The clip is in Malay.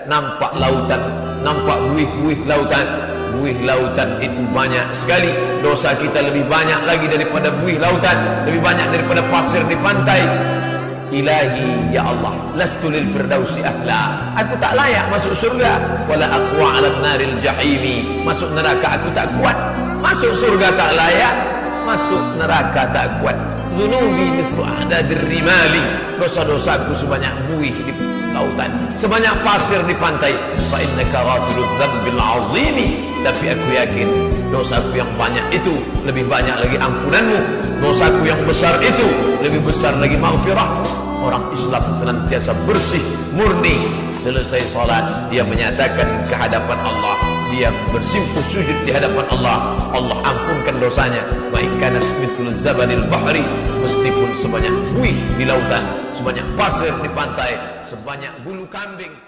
nampak lautan, nampak buih-buih lautan. Buih lautan itu banyak sekali. Dosa kita lebih banyak lagi daripada buih lautan, lebih banyak daripada pasir di pantai. Ilahi, ya Allah, lastu lil firdausi ahla. Aku tak layak masuk surga. Wala aqwa 'ala naril jahimi. Masuk neraka aku tak kuat. Masuk surga tak layak, masuk neraka tak kuat. Zunubi mithlu ahdadir rimali. Dosa-dosaku sebanyak buih di lautan, sebanyak pasir di pantai. Fa innaka ghafirudz dzambil 'azimi. Tapi aku yakin dosaku yang banyak itu lebih banyak lagi ampunanmu. Dosaku yang besar itu lebih besar lagi maghfirah. Orang Islam senantiasa bersih, murni. Selesai salat, dia menyatakan kehadapan Allah, dia bersimpuh sujud di hadapan Allah. Allah ampunkan dosanya. Wa in kana mithlul zabanil bahri, meskipun sebanyak buih di lautan, sebanyak pasir di pantai, sebanyak bulu kambing